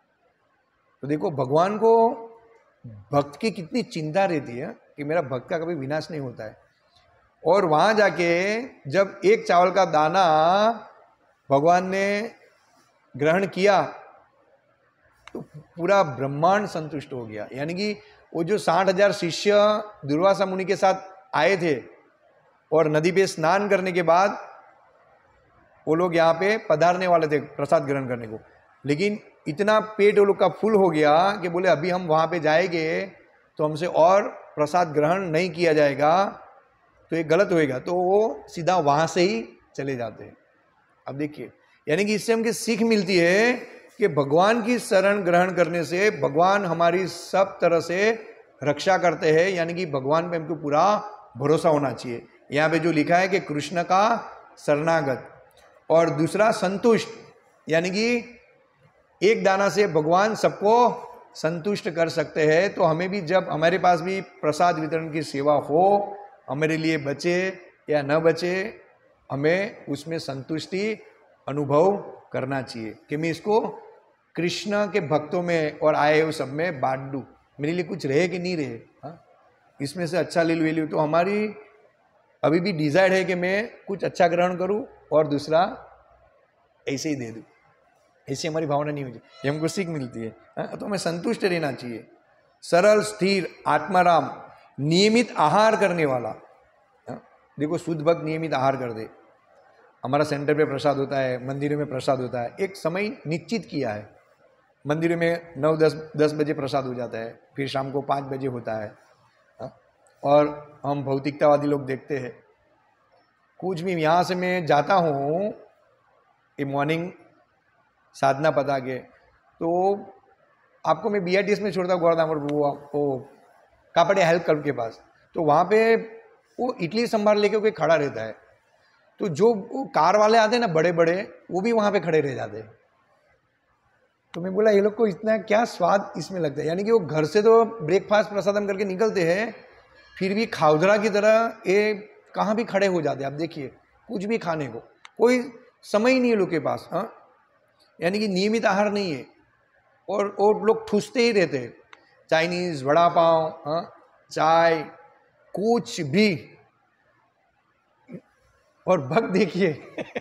तो देखो भगवान को भक्त की कितनी चिंता रहती है कि मेरा भक्त का कभी विनाश नहीं होता है। और वहां जाके जब एक चावल का दाना भगवान ने ग्रहण किया तो पूरा ब्रह्मांड संतुष्ट हो गया। यानी कि वो जो साठ हजार शिष्य दुर्वासा मुनि के साथ आए थे और नदी पे स्नान करने के बाद वो लोग यहाँ पे पधारने वाले थे प्रसाद ग्रहण करने को, लेकिन इतना पेट वो लोग का फुल हो गया कि बोले अभी हम वहाँ पे जाएंगे तो हमसे और प्रसाद ग्रहण नहीं किया जाएगा, तो ये गलत होएगा। तो वो सीधा वहाँ से ही चले जाते हैं। अब देखिए, यानी कि इससे हमको सीख मिलती है कि भगवान की शरण ग्रहण करने से भगवान हमारी सब तरह से रक्षा करते हैं। यानी कि भगवान पे हमको पूरा भरोसा होना चाहिए। यहाँ पे जो लिखा है कि कृष्ण का शरणागत, और दूसरा संतुष्ट, यानी कि एक दाना से भगवान सबको संतुष्ट कर सकते हैं। तो हमें भी जब हमारे पास भी प्रसाद वितरण की सेवा हो, हमारे लिए बचे या न बचे, हमें उसमें संतुष्टि अनुभव करना चाहिए कि मैं इसको कृष्ण के भक्तों में और आए हुए सब में बांट दूँ, मेरे लिए कुछ रहे कि नहीं रहे, हाँ इसमें से अच्छा ले लूँ ले लूँ। तो हमारी अभी भी डिजायर है कि मैं कुछ अच्छा ग्रहण करूँ और दूसरा ऐसे ही दे दूँ। ऐसी हमारी भावना नहीं होती, ये हमको सीख मिलती है। हाँ? तो हमें संतुष्ट रहना चाहिए। सरल, स्थिर, आत्माराम, नियमित आहार करने वाला। हाँ? देखो शुद्ध भक्त नियमित आहार कर दे। हमारा सेंटर पे प्रसाद होता है, मंदिरों में प्रसाद होता है, एक समय निश्चित किया है। मंदिरों में नौ दस दस बजे प्रसाद हो जाता है, फिर शाम को पाँच बजे होता है। हाँ? और हम भौतिकतावादी लोग देखते हैं, कुछ भी यहाँ से मैं जाता हूँ ये मॉर्निंग साधना पता के, तो आपको मैं बी आर टी एस में छोड़ता हूँ गौरधाम और वो वो कापड़िया हेल्थ क्लब के पास। तो वहाँ पे वो इडली संभार लेके कोई खड़ा रहता है, तो जो वो कार वाले आते हैं ना बड़े बड़े, वो भी वहाँ पे खड़े रह जाते हैं। तो मैं बोला ये लोग को इतना क्या स्वाद इसमें लगता है। यानी कि वो घर से तो ब्रेकफास्ट प्रसादम करके निकलते हैं, फिर भी खाउदरा की तरह ये कहाँ भी खड़े हो जाते हैं। आप देखिए कुछ भी खाने को कोई समय ही नहीं है लोग के पास। हाँ, यानी कि नियमित आहार नहीं है, और वो लोग ठूसते ही रहते हैं, चाइनीज, वड़ा पाव, हाँ चाय, कुछ भी। और भक्त देखिए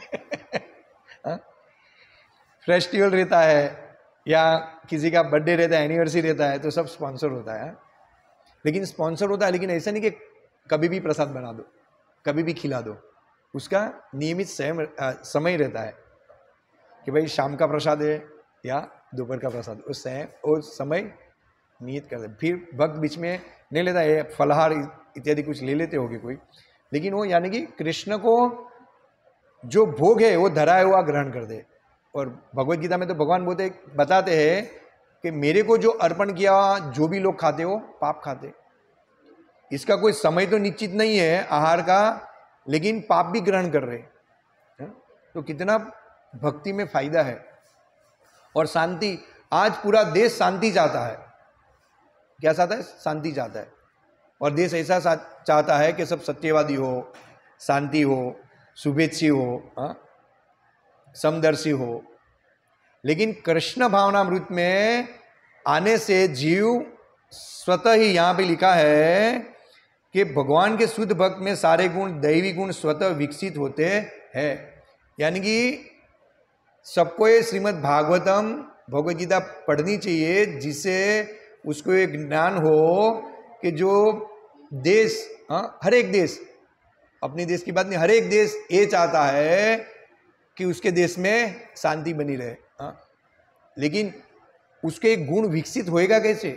फेस्टिवल रहता है या किसी का बर्थडे रहता है, एनिवर्सरी रहता है, तो सब स्पॉन्सर होता है। लेकिन स्पॉन्सर होता है, लेकिन ऐसा नहीं कि कभी भी प्रसाद बना दो, कभी भी खिला दो। उसका नियमित समय रहता है कि भाई शाम का प्रसाद है या दोपहर का प्रसाद, उस समय उस समय नियत कर दे। फिर भक्त बीच में नहीं लेता है, फलहार इत्यादि कुछ ले लेते होगे कोई, लेकिन वो यानी कि कृष्ण को जो भोग है वो धराया हुआ ग्रहण कर दे। और भगवत गीता में तो भगवान बोलते बताते हैं कि मेरे को जो अर्पण किया जो भी लोग खाते हो पाप खाते। इसका कोई समय तो निश्चित नहीं है आहार का, लेकिन पाप भी ग्रहण कर रहे। तो कितना भक्ति में फायदा है। और शांति, आज पूरा देश शांति चाहता है। क्या चाहता है? शांति चाहता है। और देश ऐसा चाहता है कि सब सत्यवादी हो, शांति हो, शुभेच्छी हो, हाँ समदर्शी हो। लेकिन कृष्ण भावनामृत में आने से जीव स्वतः ही, यहाँ पे लिखा है कि भगवान के शुद्ध भक्त में सारे गुण, दैवी गुण स्वतः विकसित होते हैं। यानी कि सबको ये श्रीमद् भागवतम, भगवद गीता पढ़नी चाहिए, जिससे उसको एक ज्ञान हो कि जो देश, हाँ हर एक देश, अपने देश की बात नहीं, हर एक देश ये चाहता है कि उसके देश में शांति बनी रहे। हाँ, लेकिन उसके गुण विकसित होएगा कैसे?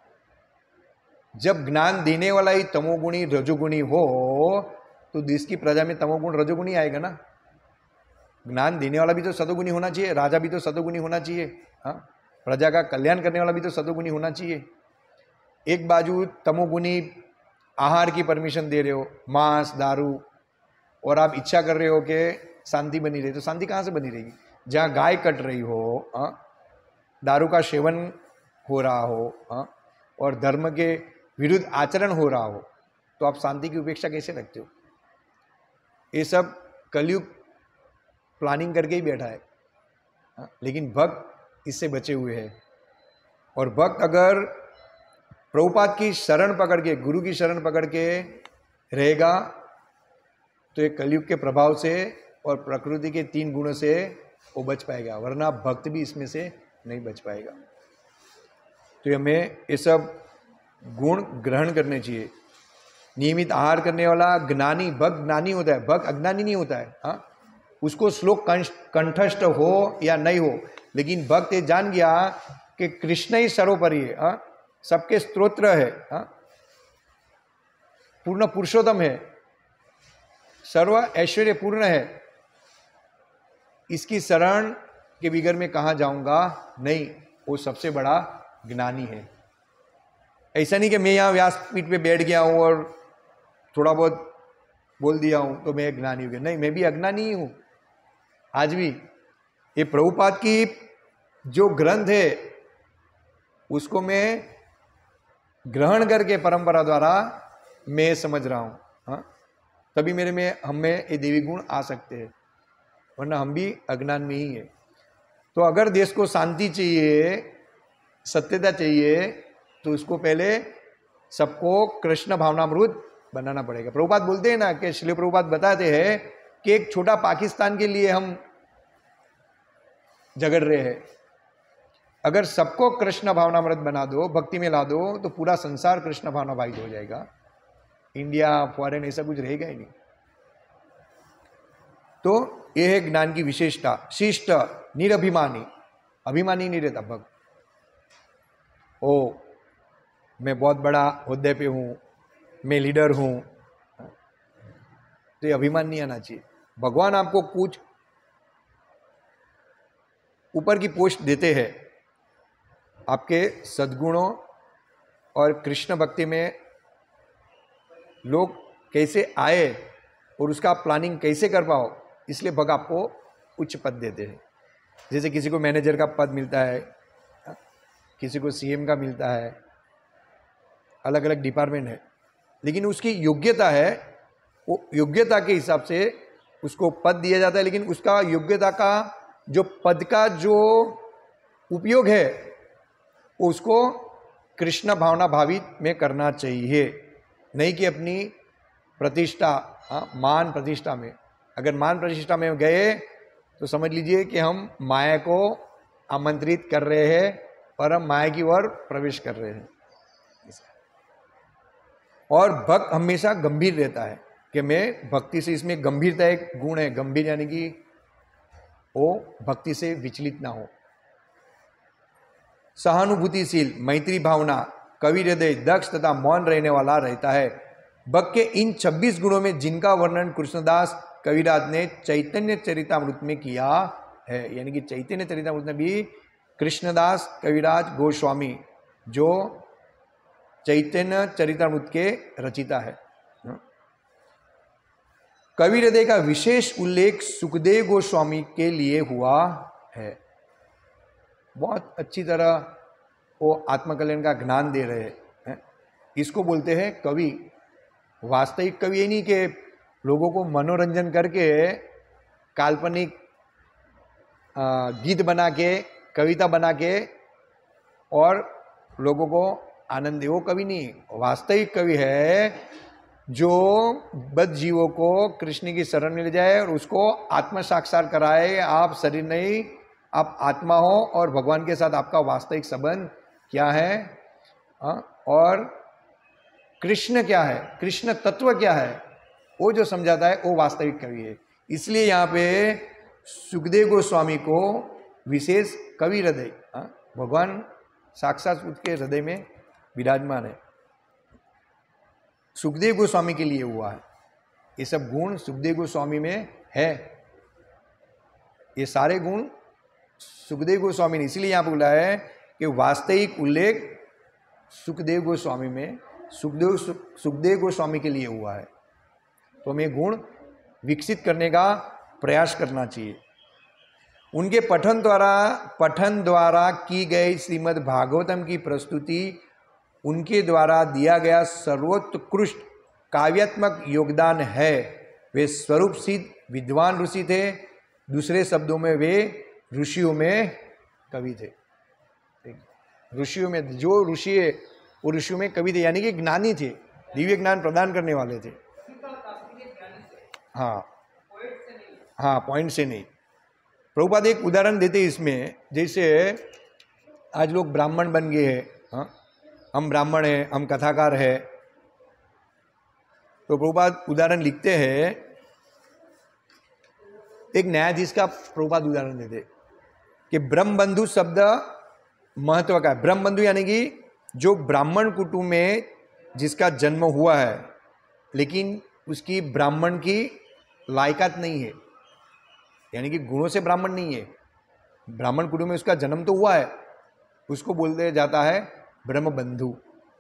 जब ज्ञान देने वाला ही तमोगुणी रजोगुणी हो, तो देश की प्रजा में तमोगुण रजोगुणी आएगा ना। ज्ञान देने वाला भी तो सतोगुणी होना चाहिए, राजा भी तो सतोगुणी होना चाहिए। हाँ, प्रजा का कल्याण करने वाला भी तो सतोगुणी होना चाहिए। एक बाजू तमोगुणी आहार की परमिशन दे रहे हो, मांस, दारू, और आप इच्छा कर रहे हो कि शांति बनी रही, तो शांति कहाँ से बनी रहेगी? जहाँ गाय कट रही हो, हाँ, दारू का सेवन हो रहा हो, हाँ, और धर्म के विरुद्ध आचरण हो रहा हो तो आप शांति की उपेक्षा कैसे रखते हो? ये सब कलयुग प्लानिंग करके ही बैठा है। हाँ, लेकिन भक्त इससे बचे हुए हैं। और भक्त अगर प्रभुपाद की शरण पकड़ के, गुरु की शरण पकड़ के रहेगा तो ये कलयुग के प्रभाव से और प्रकृति के तीन गुणों से वो बच पाएगा, वरना भक्त भी इसमें से नहीं बच पाएगा। तो हमें ये सब गुण ग्रहण करने चाहिए। नियमित आहार करने वाला ज्ञानी, भक्त ज्ञानी होता है, भक्त अज्ञानी नहीं होता है। हाँ, उसको श्लोक कंठस्थ हो या नहीं हो, लेकिन भक्त ये जान गया कि कृष्ण ही सर्वोपरि है। हाँ, सबके स्तोत्र है। हाँ, पूर्ण पुरुषोत्तम है, सर्व ऐश्वर्य पूर्ण है, इसकी शरण के बिगर में कहाँ जाऊंगा? नहीं, वो सबसे बड़ा ज्ञानी है। ऐसा नहीं कि मैं यहाँ व्यासपीठ पे बैठ गया हूँ और थोड़ा बहुत बोल दिया हूँ तो मैं ज्ञानी हो गया। नहीं, मैं भी अज्ञानी ही हूँ आज भी। ये प्रभुपाद की जो ग्रंथ है उसको मैं ग्रहण करके परंपरा द्वारा मैं समझ रहा हूँ। हाँ, तभी मेरे में हम में ये देवी गुण आ सकते हैं, वरना हम भी अज्ञान में ही है। तो अगर देश को शांति चाहिए, सत्यता चाहिए, तो उसको पहले सबको कृष्ण भावनामृत बनाना पड़ेगा। प्रभुपाद बोलते हैं ना कि श्रील प्रभुपाद बताते हैं कि एक छोटा पाकिस्तान के लिए हम झगड़ रहे हैं। अगर सबको कृष्ण भावनामृत बना दो, भक्ति में ला दो, तो पूरा संसार कृष्ण भावना भावित हो जाएगा। इंडिया, फॉरेन, ऐसा कुछ रहेगा ही नहीं। तो यह है ज्ञान की विशेषता। शिष्ट, निरभिमानी, अभिमानी नहीं रहता भक्त। ओ, मैं बहुत बड़ा ओहदे पे हूं, मैं लीडर हूं, तो ये अभिमान नहीं आना चाहिए। भगवान आपको कुछ ऊपर की पोस्ट देते हैं, आपके सद्गुणों और कृष्ण भक्ति में लोग कैसे आए और उसका प्लानिंग कैसे कर पाओ, इसलिए भगवान आपको उच्च पद देते हैं। जैसे किसी को मैनेजर का पद मिलता है, किसी को सीएम का मिलता है, अलग अलग डिपार्टमेंट है, लेकिन उसकी योग्यता है, वो योग्यता के हिसाब से उसको पद दिया जाता है। लेकिन उसका योग्यता का जो पद का जो उपयोग है वो उसको कृष्ण भावना भावित में करना चाहिए, नहीं कि अपनी प्रतिष्ठा, हाँ, मान प्रतिष्ठा में। अगर मान प्रतिष्ठा में गए तो समझ लीजिए कि हम माया को आमंत्रित कर रहे हैं और हम माया की ओर प्रवेश कर रहे हैं। और भक्त हमेशा गंभीर रहता है कि मैं भक्ति से, इसमें गंभीरता एक गुण है। गंभीर यानी कि वो भक्ति से विचलित ना हो। सहानुभूतिशील, मैत्री भावना, कवि हृदय, दक्ष तथा मौन रहने वाला रहता है। भक्त के इन छब्बीस गुणों में जिनका वर्णन कृष्णदास कविराज ने चैतन्य चरितामृत में किया है, यानी कि चैतन्य चरितामृत में भी कृष्णदास कविराज गोस्वामी जो चैतन्य चरितामृत के रचिता है, कवि हृदय का विशेष उल्लेख सुखदेव गोस्वामी के लिए हुआ है। बहुत अच्छी तरह वो आत्मकल्याण का ज्ञान दे रहे हैं। इसको बोलते हैं कवि। वास्तविक कवि ये नहीं कि लोगों को मनोरंजन करके काल्पनिक गीत बना के, कविता बना के और लोगों को आनंद दे, वो कवि नहीं। वास्तविक कवि है जो बद्ध जीवों को कृष्ण की शरण में ले जाए और उसको आत्म साक्षात कराए। आप शरीर नहीं, आप आत्मा हो और भगवान के साथ आपका वास्तविक संबंध क्या है, आ, और कृष्ण क्या है, कृष्ण तत्व क्या है, वो जो समझाता है वो वास्तविक कवि है। इसलिए यहाँ पे सुखदेव गोस्वामी को विशेष कवि हृदय, भगवान साक्षात उसके हृदय में विराजमान है, सुखदेव गोस्वामी के लिए हुआ है। ये सब गुण सुखदेव गोस्वामी में है। ये सारे गुण सुखदेव गोस्वामी ने, इसलिए यहाँ पे बोला है कि वास्तविक उल्लेख सुखदेव गोस्वामी में, सुखदेव सुखदेव गोस्वामी के लिए हुआ है। तो हमें गुण विकसित करने का प्रयास करना चाहिए। उनके पठन द्वारा पठन द्वारा की गई श्रीमद् भागवतम की प्रस्तुति उनके द्वारा दिया गया सर्वोत्कृष्ट काव्यात्मक योगदान है। वे स्वरूप सिद्ध विद्वान ऋषि थे, दूसरे शब्दों में वे ऋषियों में कवि थे। ऋषियों में जो ऋषि है वो ऋषियों में कवि थे, यानी कि ज्ञानी थे, दिव्य ज्ञान प्रदान करने वाले थे। हाँ हाँ, पॉइंट से नहीं। प्रभुपाद एक उदाहरण देते इसमें, जैसे आज लोग ब्राह्मण बन गए हैं, हाँ हम ब्राह्मण हैं, हम कथाकार हैं, तो प्रभुपाद उदाहरण लिखते हैं, एक न्यायाधीश का प्रभुपाद उदाहरण देते कि ब्रह्मबंधु शब्द महत्व का है। ब्रह्मबंधु यानी कि जो ब्राह्मण कुटुंब में जिसका जन्म हुआ है लेकिन उसकी ब्राह्मण की लायकात नहीं है, यानी कि गुणों से ब्राह्मण नहीं है, ब्राह्मण कुटुंब में उसका जन्म तो हुआ है, उसको बोलते जाता है ब्रह्मबंधु,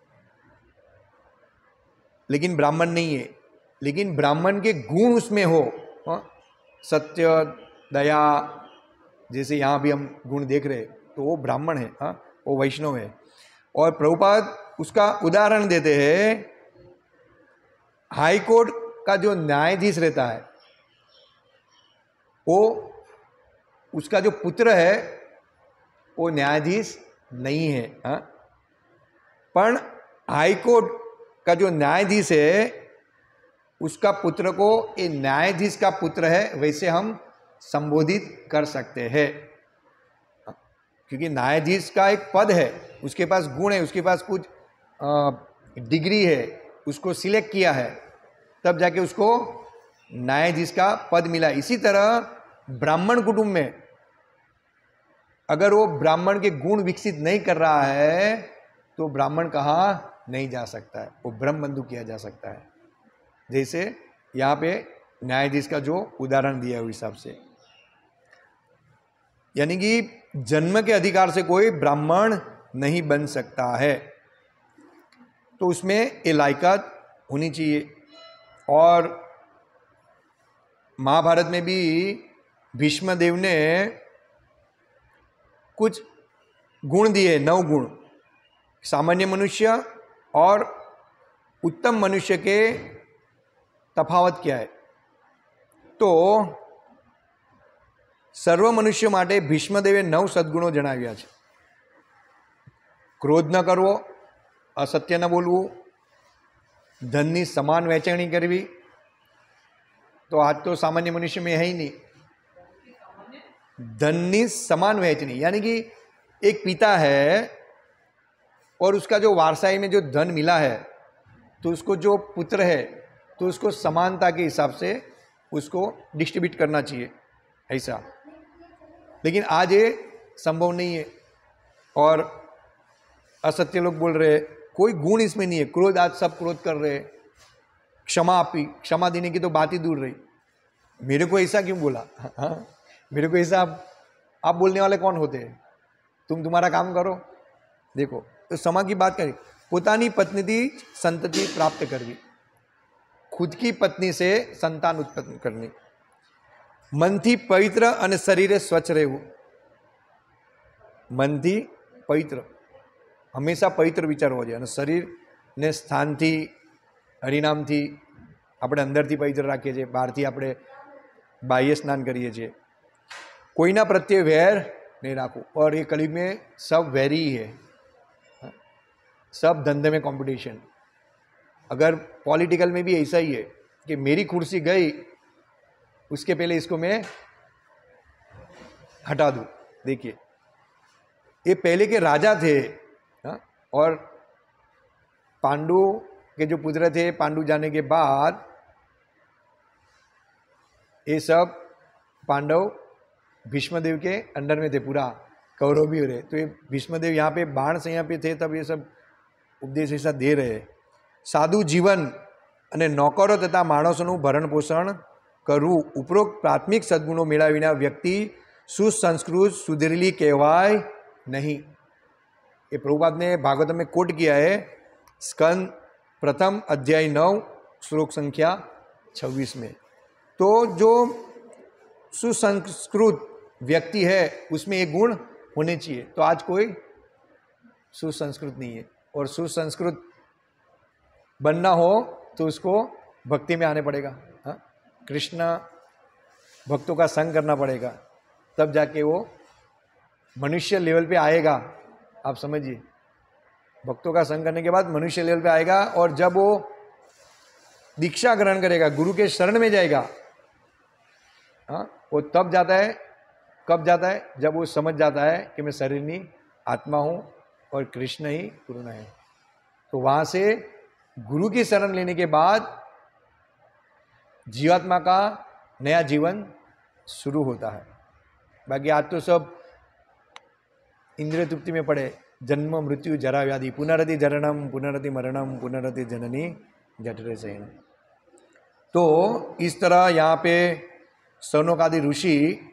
लेकिन ब्राह्मण नहीं है, लेकिन ब्राह्मण के गुण उसमें हो, हाँ? सत्य, दया, जैसे यहाँ भी हम गुण देख रहे हैं, तो वो ब्राह्मण है, हाँ वो वैष्णव है। और प्रभुपाद उसका उदाहरण देते हैं, हाई कोर्ट का जो न्यायाधीश रहता है वो उसका जो पुत्र है वो न्यायाधीश नहीं है, हाँ? पर हाई कोर्ट का जो न्यायाधीश है उसका पुत्र को ये न्यायाधीश का पुत्र है वैसे हम संबोधित कर सकते हैं, क्योंकि न्यायाधीश का एक पद है, उसके पास गुण है, उसके पास कुछ डिग्री है, उसको सिलेक्ट किया है, तब जाके उसको न्यायाधीश का पद मिला। इसी तरह ब्राह्मण कुटुंब में अगर वो ब्राह्मण के गुण विकसित नहीं कर रहा है तो ब्राह्मण कहाँ नहीं जा सकता है, वो ब्रह्मबंधु किया जा सकता है। जैसे यहाँ पे न्यायाधीश का जो उदाहरण दिया हुआ हिसाब से, यानी कि जन्म के अधिकार से कोई ब्राह्मण नहीं बन सकता है, तो उसमें ये लायकात होनी चाहिए। और महाभारत में भी भीष्म देव ने कुछ गुण दिए, नौ गुण, सामान्य मनुष्य और उत्तम मनुष्य के तफावत क्या है। तो સર્વ મનુષ્ય માટે ભીષ્મદેવે નવ સદ્ગુણો જણાવ્યા છે। ક્રોધ ન કરવો, અસત્ય ન બોલવું, ધનની સમાન વહેંચણી કરવી, तो आज तो सामान्य मनुष्य में है ही नहीं। धननी समान वहचनी, यानी कि एक पिता है और उसका जो वारसाई में जो धन मिला है तो उसको जो पुत्र है तो उसको समानता के हिसाब से उसको डिस्ट्रीब्यूट करना चाहिए, ऐसा। लेकिन आज ये संभव नहीं है और असत्य लोग बोल रहे हैं, कोई गुण इसमें नहीं है। क्रोध, आज सब क्रोध कर रहे हैं, क्षमा आपी, क्षमा देने की तो बात ही दूर रही। मेरे को ऐसा क्यों बोला, हाँ मेरे को ऐसा, आप, आप बोलने वाले कौन होते हैं? तुम तुम्हारा काम करो। देखो, तो क्षमा की बात करें, પોતાની પત્નીથી સંતતિ પ્રાપ્ત કરવી, खुद की पत्नी से संतान उत्पन्न करनी, मनથી પવિત્ર અને શરીરે સ્વચ્છ રહેવું। मनથી પવિત્ર, હંમેશા પવિત્ર વિચારવો જોઈએ અને શરીરને સ્થાનથી, હરિનામથી આપણે અંદરથી પવિત્ર રાખીએ છીએ, બહારથી આપણે બાહ્ય સ્નાન કરીએ છીએ। કોઈના પ્રત્યે વેર नहीं રાખવું। और ये कलयुग में सब वैरी ही है, सब धंधे में कंपटीशन। अगर पॉलिटिकल में भी ऐसा ही है कि मेरी कुर्सी गई, उसके पहले इसको मैं हटा दूँ। देखिए, ये पहले के राजा थे, हा? और पांडु के जो पुत्र थे, पांडु जाने के बाद ये सब पांडव भीष्मदेव के अंडर में थे, पूरा कौरव भी हो रहे। तो ये भीष्मदेव यहाँ पे बाण से यहाँ पे थे, तब ये सब उपदेश ऐसा दे रहे। साधु जीवन અને નોકરો તથા માણસોનું ભરણ પોષણ કરવું, ઉપરોક્ત પ્રાથમિક સદ્ગુણો મેળવ્યા વિના વ્યક્તિ સુસંસ્કૃત સુધરેલી કહેવાય नहीं। ये प्रभुपाद ने भागवत में कोट किया है, स्कंद प्रथम अध्याय नौ श्लोक संख्या छब्बीस में। तो जो सुसंस्कृत व्यक्ति है उसमें ये गुण होने चाहिए। तो आज कोई सुसंस्कृत नहीं है और सुसंस्कृत बनना हो तो उसको भक्ति में आने पड़ेगा। हाँ, कृष्ण भक्तों का संग करना पड़ेगा, तब जाके वो मनुष्य लेवल पे आएगा। आप समझिए, भक्तों का संग करने के बाद मनुष्य लेवल पे आएगा, और जब वो दीक्षा ग्रहण करेगा, गुरु के शरण में जाएगा, हाँ, वो तब जाता है, कब जाता है, जब वो समझ जाता है कि मैं शरीर नहीं आत्मा हूँ और कृष्ण ही पूर्ण है। तो वहाँ से गुरु की शरण लेने के बाद जीवात्मा का नया जीवन शुरू होता है। बाकी आज तो सब इंद्रिय तृप्ति में पड़े, जन्म मृत्यु जरा व्याधि, पुनरति जरणम पुनरति मरणम पुनरति जननी जठरे शयनम। तो इस तरह यहाँ पे सौनकादि ऋषि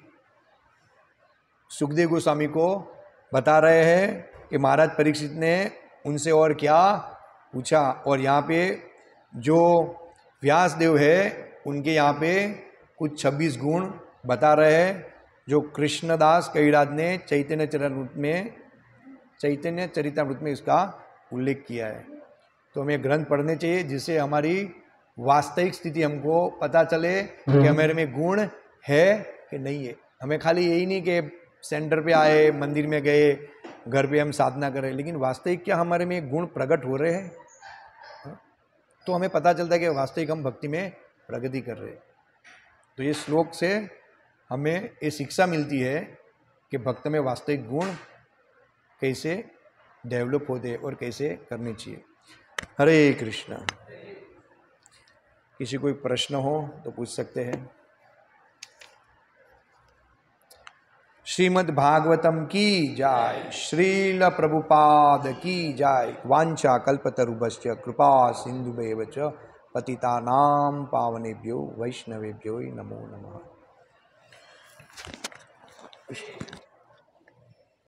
सुखदेव गोस्वामी को बता रहे हैं कि महाराज परीक्षित ने उनसे और क्या पूछा, और यहाँ पे जो व्यासदेव है उनके यहाँ पे कुछ छब्बीस गुण बता रहे हैं, जो कृष्णदास कविराज ने चैतन्य चरितामृत में चैतन्य चरितामृत में इसका उल्लेख किया है। तो हमें ग्रंथ पढ़ने चाहिए, जिससे हमारी वास्तविक स्थिति हमको पता चले कि हमारे में गुण है कि नहीं है। हमें खाली यही नहीं कि सेंटर पे आए, मंदिर में गए, घर पे हम साधना करें, लेकिन वास्तविक क्या हमारे में गुण प्रकट हो रहे हैं, तो हमें पता चलता है कि वास्तविक हम भक्ति में प्रगति कर रहे हैं। तो ये श्लोक से हमें ये शिक्षा मिलती है कि भक्त में वास्तविक गुण कैसे डेवलप होते और कैसे करने चाहिए। हरे कृष्णा। किसी कोई प्रश्न हो तो पूछ सकते हैं। श्रीमद् भागवतम की जय, श्रील प्रभुपाद की जय। वांछा कल्पतरुभ्यश्च कृपा सिन्धुभ्येव च पतितानां पावनेभ्यो वैष्णवेभ्यो नमो नमः।